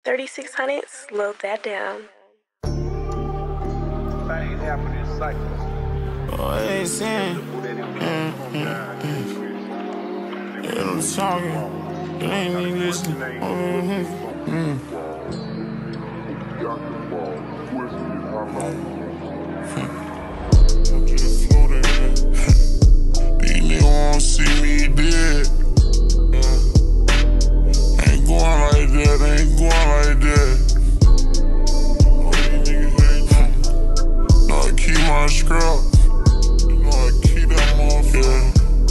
3600, slow that down. Things happen in cycles. Oh, I ain't saying. Yeah, I'm talking. You ain't even listening. Just floating. These niggas won't see me dead. Ain't going like that, ain't going like that. Oh, these niggas ain't know I keep my scrap. You know I keep that motherfucker.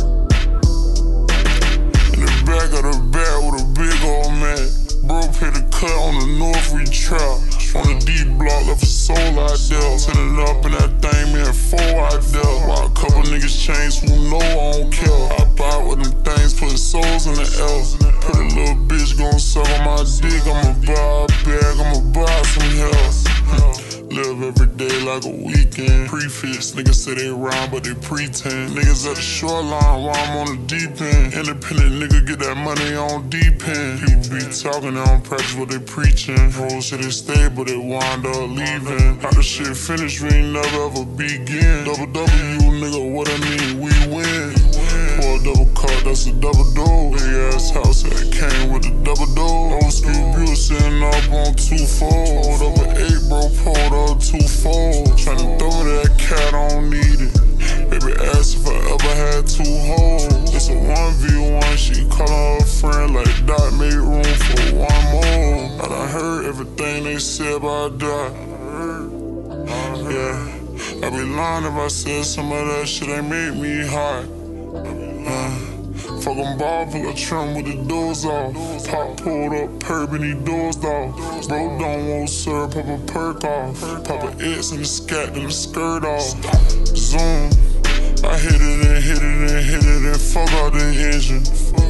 In the back of the back with a big old mat. Bro paid the cut on the North we trap. On the D block, left a soul out there. Sending up in that thing, me and 4 out there. While a couple niggas change who know I don't care. Hop out with them things, putting souls in the L. Put a little bitch gon' suck on my dick. I'ma buy a bag, I'ma buy some hell. Live every day like a weekend. Prefix, niggas say they rhyme, but they pretend. Niggas at the shoreline while I'm on the deep end. Independent nigga get that money on deep end. People be talking, they don't practice what they preaching. Whole shit they stay, but they wind up leaving. How the shit finish, we ain't never ever begin. Double W, nigga, what I mean, we win. Pour a double cup, that's a double door. Big ass house that came with a double door. Old school Buick sitting up on 2-4. Pulled up an 8, bro, pulled up 2-4. Tryna throw that cat, I don't need it. Baby asked if I ever had 2 hoes. It's a 1v1, she callin' her friend like Dot, made room for 1 more. I done heard everything they said about Dot. Yeah, I'd be lying if I said some of that shit ain't make me hot. Fucking ball, pull a trim with the doors off. Pop pulled up, perp and he dozed off. Bro don't want syrup, pop a perk off. Pop a X and the scat and the skirt off. Zoom, I hit it and hit it and hit it and fuck out the engine.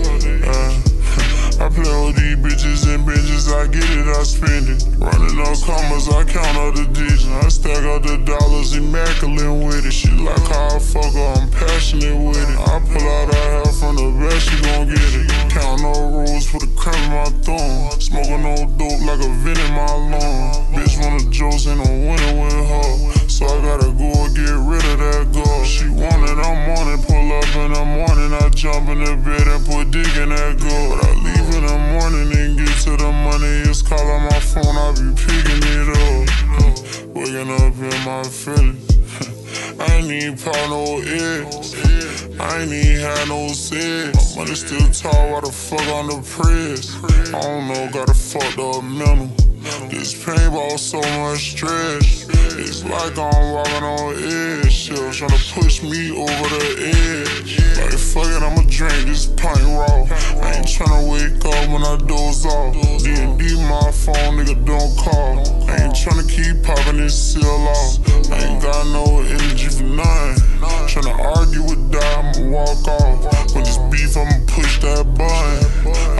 I play with these bitches and bitches, I get it, I spend it. Running up commas, I count all the digits. I stack out the dollars, immaculate with it. She like how I fuck her, I'm passionate with it. I pull out her hair from the back, she gon' get it. Count no rules, put a cramp in my thumb. Smoking no dope like a vent in my lung. Bitch wanna jokes and I'm winning with her. So I gotta go and get rid of that girl. She want it, I'm on it, pull up in the morning. I jump in the bed and put dick in that girl. But I leave in the morning and get to the money. It's calling my phone, I be picking it up. Waking up in my feelings. I ain't even pop no eggs. I ain't even had no sex. My money still tall, why the fuck on the press? I don't know, got a fucked up mental. This pain brought so much stress. It's like I'm walking on eggshells, tryna push me over the edge. Like fuck it, I'ma drink this pint raw. I ain't tryna wake up when I doze off. D&D my phone, nigga don't call. I ain't tryna keep popping this seal off. I ain't got no energy for nothing. Tryna argue with die, I'ma walk off. When this beef, I'ma push that button.